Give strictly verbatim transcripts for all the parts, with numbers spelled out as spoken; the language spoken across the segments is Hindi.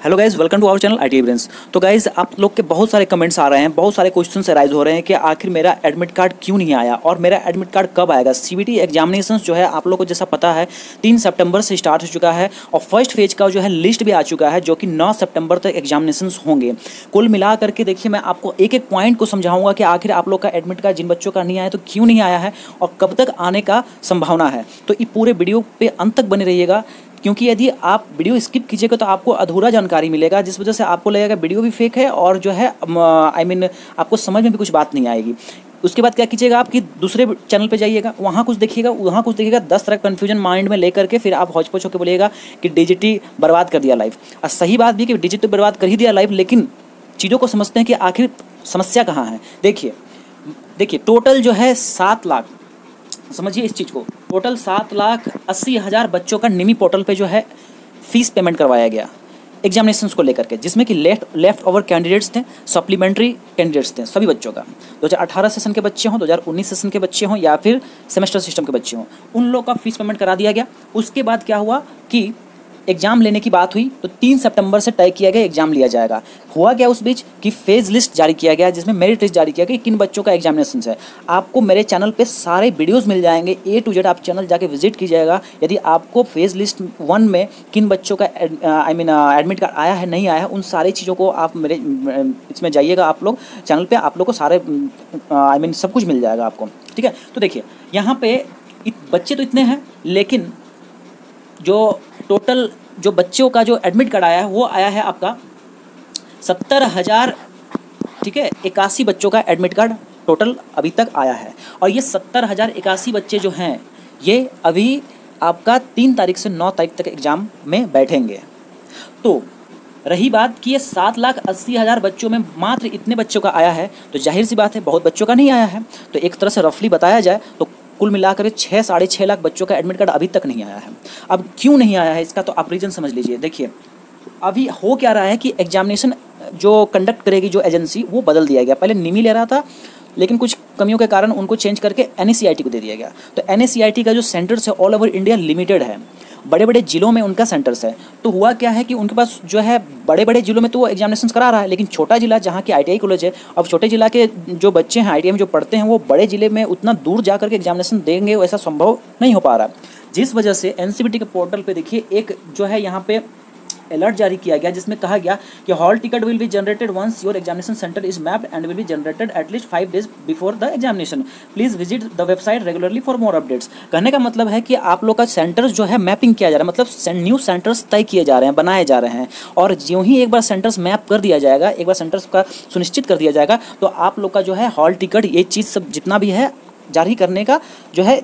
Hello guys, welcome to our channel IT brains. तो गाइज आप लोग के बहुत सारे कमेंट्स आ रहे हैं, बहुत सारे क्वेश्चंस अराइज हो रहे हैं कि आखिर मेरा एडमिट कार्ड क्यों नहीं आया और मेरा एडमिट कार्ड कब आएगा। सीबीटी एग्जामिनेशंस जो है आप लोग को जैसा पता है तीन सितंबर से स्टार्ट हो चुका है और फर्स्ट फेज का जो है लिस्ट भी आ चुका है जो कि नौ सितंबर तक एग्जामिनेशंस होंगे। कुल मिला करके देखिए, मैं आपको एक एक पॉइंट को समझाऊंगा कि आखिर आप लोग का एडमिट कार्ड जिन बच्चों का नहीं आया तो क्यों नहीं आया है और कब तक आने का संभावना है। तो ये पूरे वीडियो पे अंत तक बने रहिएगा, क्योंकि यदि आप वीडियो स्किप कीजिएगा तो आपको अधूरा जानकारी मिलेगा, जिस वजह से आपको लगेगा वीडियो भी फेक है और जो है आई मीन आपको समझ में भी कुछ बात नहीं आएगी। उसके बाद क्या कीजिएगा, आप कि दूसरे चैनल पे जाइएगा, वहाँ कुछ देखिएगा, वहाँ कुछ देखिएगा, दस तरह कन्फ्यूजन माइंड में लेकर के फिर आप हौच-पौच होकर बोलिएगा कि डिजिटी बर्बाद कर दिया लाइफ। और सही बात भी कि डिजिट तो बर्बाद कर ही दिया लाइफ, लेकिन चीज़ों को समझते हैं कि आखिर समस्या कहाँ है। देखिए देखिए टोटल जो है सात लाख, समझिए इस चीज़ को, टोटल सात लाख अस्सी हज़ार बच्चों का निमी पोर्टल पे जो है फीस पेमेंट करवाया गया एग्जामिनेशंस को लेकर के, जिसमें कि लेफ्ट लेफ्ट ओवर कैंडिडेट्स थे, सप्लीमेंट्री कैंडिडेट्स थे, सभी बच्चों का दो हज़ार अठारह सेशन के बच्चे हों, दो हज़ार उन्नीस सेशन के बच्चे हों या फिर सेमेस्टर सिस्टम के बच्चे हों, उन लोग का फीस पेमेंट करा दिया गया। उसके बाद क्या हुआ कि एग्ज़ाम लेने की बात हुई तो तीन सितंबर से तय किया गया एग्ज़ाम लिया जाएगा। हुआ क्या उस बीच कि फेज लिस्ट जारी किया गया, जिसमें मेरिट लिस्ट जारी किया गया कि किन बच्चों का एग्जामिनेशन है। आपको मेरे चैनल पे सारे वीडियोस मिल जाएंगे, ए टू जेड। आप चैनल जाके विजिट कीजिएगा। यदि आपको फेज लिस्ट वन में किन बच्चों का आई मीन एडमिट कार्ड आया है नहीं आया है, उन सारी चीज़ों को आप मेरे इसमें जाइएगा, आप लोग चैनल पर आप लोग को सारे आई मीन सब कुछ मिल जाएगा आपको, ठीक है। तो देखिए यहाँ पे बच्चे तो इतने हैं, लेकिन जो टोटल जो बच्चों का जो एडमिट कार्ड आया है वो आया है आपका सत्तर हज़ार, ठीक है। इक्यासी बच्चों का एडमिट कार्ड टोटल अभी तक आया है और ये सत्तर हज़ार इक्यासी बच्चे जो हैं ये अभी आपका तीन तारीख से नौ तारीख तक एग्ज़ाम में बैठेंगे। तो रही बात कि ये सात लाख अस्सी हज़ार बच्चों में मात्र इतने बच्चों का आया है, तो जाहिर सी बात है बहुत बच्चों का नहीं आया है। तो एक तरह से रफली बताया जाए तो कुल मिलाकर छः साढ़े छः लाख बच्चों का एडमिट कार्ड अभी तक नहीं आया है। अब क्यों नहीं आया है इसका तो आप रीज़न समझ लीजिए। देखिए अभी हो क्या रहा है कि एग्जामिनेशन जो कंडक्ट करेगी जो एजेंसी वो बदल दिया गया। पहले निमी ले रहा था, लेकिन कुछ कमियों के कारण उनको चेंज करके N A C I T को दे दिया गया। तो N A C I T का जो सेंटर्स है ऑल ओवर इंडिया लिमिटेड है, बड़े बड़े जिलों में उनका सेंटर्स है। तो हुआ क्या है कि उनके पास जो है बड़े बड़े जिलों में तो वो एग्जामिनेशन करा रहा है, लेकिन छोटा जिला जहाँ की आई टी आई कॉलेज है, अब छोटे जिला के जो बच्चे हैं आई टी आई में जो पढ़ते हैं वो बड़े जिले में उतना दूर जा करके एग्जामिनेशन देंगे, ऐसा संभव नहीं हो पा रहा। जिस वजह से एन सी बी टी के पोर्टल पे देखिए एक जो है यहाँ पे अलर्ट जारी किया गया, जिसमें कहा गया कि hall ticket will be generated once your examination centre is mapped and will be generated at least five days before the examination. Please visit the website regularly for more updates. कहने का मतलब है कि आप लोग का सेंटर्स जो है मैपिंग किया जा रहा है, मतलब न्यू सेंटर्स तय किए जा रहे हैं, बनाए जा रहे हैं, और जो ही एक बार सेंटर्स मैप कर दिया जाएगा, एक बार सेंटर्स का सुनिश्चित कर दिया जाएगा, तो आप लोग का जो है हॉल टिकट ये चीज़ सब जितना भी है जारी करने का जो है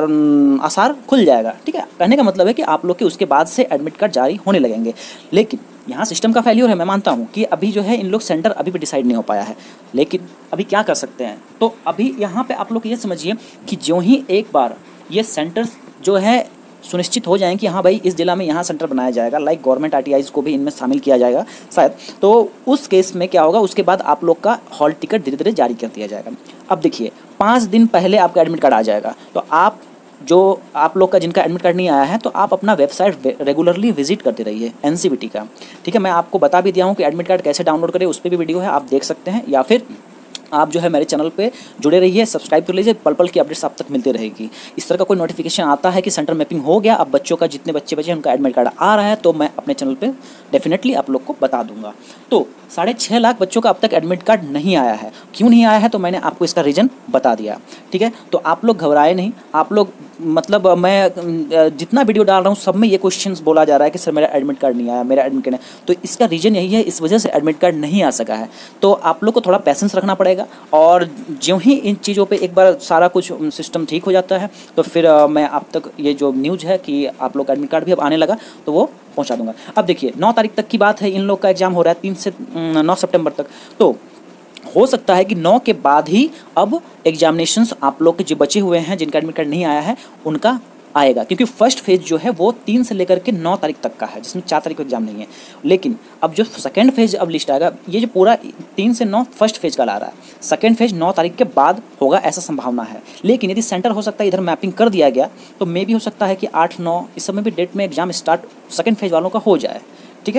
आसार खुल जाएगा, ठीक है। कहने का मतलब है कि आप लोग के उसके बाद से एडमिट कार्ड जारी होने लगेंगे। लेकिन यहाँ सिस्टम का फेल्योर है, मैं मानता हूँ कि अभी जो है इन लोग सेंटर अभी भी डिसाइड नहीं हो पाया है, लेकिन अभी क्या कर सकते हैं। तो अभी यहाँ पे आप लोग ये समझिए कि जो ही एक बार ये सेंटर्स जो है सुनिश्चित हो जाएं कि हाँ भाई इस जिला में यहाँ सेंटर बनाया जाएगा, like government R T Is को भी इनमें शामिल किया जाएगा शायद, तो उस केस में क्या होगा, उसके बाद आप लोग का हॉल टिकट धीरे धीरे जारी कर दिया जाएगा। अब देखिए पाँच दिन पहले आपका एडमिट कार्ड आ जाएगा, तो आप जो आप लोग का जिनका एडमिट कार्ड नहीं आया है तो आप अपना वेबसाइट रेगुलरली विजिट करते रहिए एन सी बी टी का, ठीक है। मैं आपको बता भी दिया हूँ कि एडमिट कार्ड कैसे डाउनलोड करें, उस पर भी वीडियो है, आप देख सकते हैं, या फिर आप जो है मेरे चैनल पे जुड़े रहिए, सब्सक्राइब कर लीजिए, पल पल की अपडेट्स आप तक मिलती रहेगी। इस तरह का कोई नोटिफिकेशन आता है कि सेंटर मैपिंग हो गया, अब बच्चों का जितने बच्चे बचे उनका एडमिट कार्ड आ रहा है, तो मैं अपने चैनल पे डेफिनेटली आप लोग को बता दूंगा। तो साढ़े छः लाख बच्चों का अब तक एडमिट कार्ड नहीं आया है। क्यों नहीं आया है तो मैंने आपको इसका रीज़न बता दिया, ठीक है। तो आप लोग घबराए नहीं, आप लोग मतलब मैं जितना वीडियो डाल रहा हूँ सब में ये क्वेश्चंस बोला जा रहा है कि सर मेरा एडमिट कार्ड नहीं आया, मेरा एडमिट कार्ड नहीं, तो इसका रीज़न यही है, इस वजह से एडमिट कार्ड नहीं आ सका है। तो आप लोग को थोड़ा पैसेंस रखना पड़ेगा, और ज्यों ही इन चीज़ों पे एक बार सारा कुछ सिस्टम ठीक हो जाता है तो फिर आ, मैं आप तक ये जो न्यूज़ है कि आप लोग का एडमिट कार्ड भी अब आने लगा तो वो पहुंचा दूंगा। अब देखिए नौ तारीख तक की बात है, इन लोग का एग्ज़ाम हो रहा है तीन से नौ सितंबर तक, तो हो सकता है कि नौ के बाद ही अब एग्जामिनेशंस आप लोग के जो बचे हुए हैं जिनका एडमिट कार्ड नहीं आया है उनका आएगा, क्योंकि फर्स्ट फेज जो है वो तीन से लेकर के नौ तारीख तक का है, जिसमें चार तारीख को एग्जाम नहीं है। लेकिन अब जो सेकंड फेज अब लिस्ट आएगा, ये जो पूरा तीन से नौ फर्स्ट फेज का ला रहा है, सेकंड फेज नौ तारीख के बाद होगा ऐसा संभावना है। लेकिन यदि सेंटर हो सकता है इधर मैपिंग कर दिया गया तो मे भी हो सकता है कि आठ नौ इस समय भी डेट में एग्जाम स्टार्ट सेकंड फेज वालों का हो जाए, ठीक है।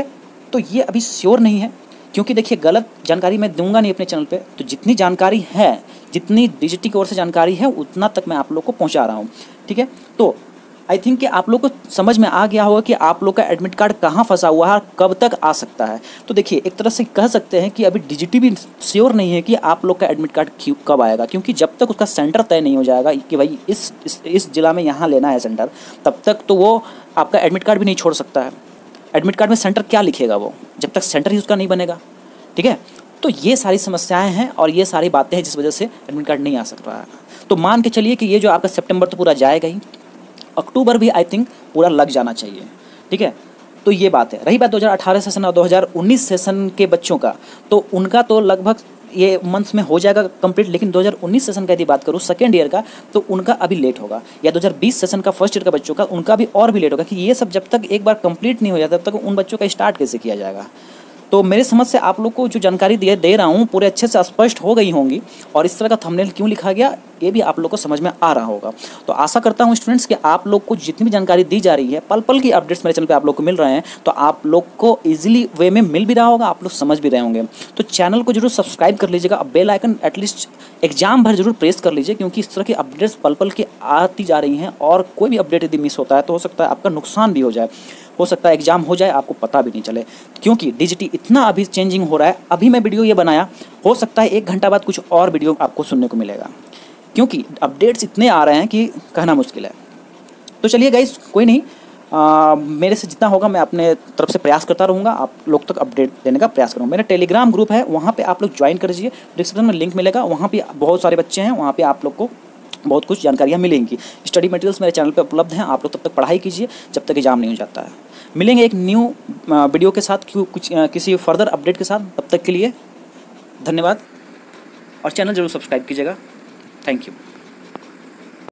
तो ये अभी श्योर नहीं है, क्योंकि देखिए गलत जानकारी मैं दूंगा नहीं अपने चैनल पे। तो जितनी जानकारी है, जितनी डीजीटी की ओर से जानकारी है, उतना तक मैं आप लोग को पहुंचा रहा हूँ, ठीक है। तो आई थिंक कि आप लोग को समझ में आ गया होगा कि आप लोग का एडमिट कार्ड कहाँ फंसा हुआ है, कब तक आ सकता है। तो देखिए एक तरह से कह सकते हैं कि अभी डीजीटी भी श्योर नहीं है कि आप लोग का एडमिट कार्ड क्यों कब आएगा, क्योंकि जब तक उसका सेंटर तय नहीं हो जाएगा कि भाई इस इस, इस जिला में यहाँ लेना है सेंटर, तब तक तो वो आपका एडमिट कार्ड भी नहीं छोड़ सकता है। एडमिट कार्ड में सेंटर क्या लिखेगा वो, जब तक सेंटर ही उसका नहीं बनेगा, ठीक है। तो ये सारी समस्याएं हैं और ये सारी बातें हैं जिस वजह से एडमिट कार्ड नहीं आ सक रहा है। तो मान के चलिए कि ये जो आपका सितंबर तो पूरा जाएगा ही, अक्टूबर भी आई थिंक पूरा लग जाना चाहिए, ठीक है। तो ये बात है। रही बात दो हज़ार अठारह सेशन और दो हज़ार उन्नीस सेशन के बच्चों का, तो उनका तो लगभग ये मंथ्स में हो जाएगा कंप्लीट, लेकिन दो हज़ार उन्नीस सेशन का यदि बात करूँ सेकेंड ईयर का, तो उनका अभी लेट होगा, या दो हज़ार बीस सेशन का फर्स्ट ईयर का बच्चों का, उनका भी और भी लेट होगा, कि ये सब जब तक एक बार कंप्लीट नहीं हो जाता तब तक उन बच्चों का स्टार्ट कैसे किया जाएगा। तो मेरे समझ से आप लोग को जो जानकारी दे दे रहा हूँ पूरे अच्छे से स्पष्ट हो गई होंगी, और इस तरह का थंबनेल क्यों लिखा गया ये भी आप लोग को समझ में आ रहा होगा। तो आशा करता हूँ स्टूडेंट्स कि आप लोग को जितनी भी जानकारी दी जा रही है, पल पल की अपडेट्स मेरे चैनल पे आप लोग को मिल रहे हैं, तो आप लोग को इजीली वे में मिल भी रहा होगा, आप लोग समझ भी रहे होंगे। तो चैनल को जरूर सब्सक्राइब कर लीजिएगा, अब बेल आइकन एटलीस्ट एग्जाम भर जरूर प्रेस कर लीजिए, क्योंकि इस तरह की अपडेट्स पल पल की आती जा रही हैं, और कोई भी अपडेट यदि मिस होता है तो हो सकता है आपका नुकसान भी हो जाए, हो सकता है एग्जाम हो जाए आपको पता भी नहीं चले, क्योंकि डीजीटी इतना अभी चेंजिंग हो रहा है। अभी मैं वीडियो ये बनाया, हो सकता है एक घंटा बाद कुछ और वीडियो आपको सुनने को मिलेगा, क्योंकि अपडेट्स इतने आ रहे हैं कि कहना मुश्किल है। तो चलिए गाइस, कोई नहीं, आ, मेरे से जितना होगा मैं अपने तरफ से प्रयास करता रहूँगा, आप लोग तक अपडेट देने का प्रयास करूँगा। मेरा टेलीग्राम ग्रुप है, वहाँ पे आप लोग ज्वाइन कर लीजिए, डिस्क्रिप्शन में लिंक मिलेगा, वहाँ पे बहुत सारे बच्चे हैं, वहाँ पे आप लोग को बहुत कुछ जानकारियाँ मिलेंगी। स्टडी मटेरियल्स मेरे चैनल पे उपलब्ध हैं, आप लोग तब तक पढ़ाई कीजिए जब तक एग्जाम नहीं हो जाता है। मिलेंगे एक न्यू वीडियो के साथ, क्यों कुछ किसी फर्दर अपडेट के साथ। तब तक के लिए धन्यवाद, और चैनल जरूर सब्सक्राइब कीजिएगा। Thank you.